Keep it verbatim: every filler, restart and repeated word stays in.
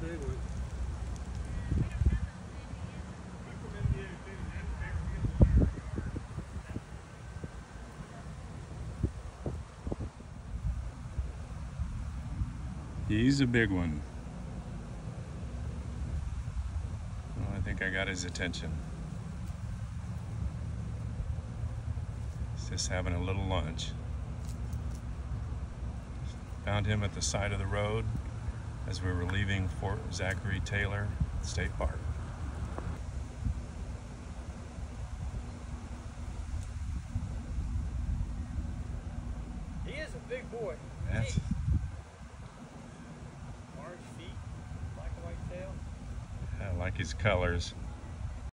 big one. He's a big one. Well, I think I got his attention. He's just having a little lunch. Found him at the side of the road as we were leaving Fort Zachary Taylor State Park. He is a big boy. That's, Orange feet, black and white tail. I like his colors.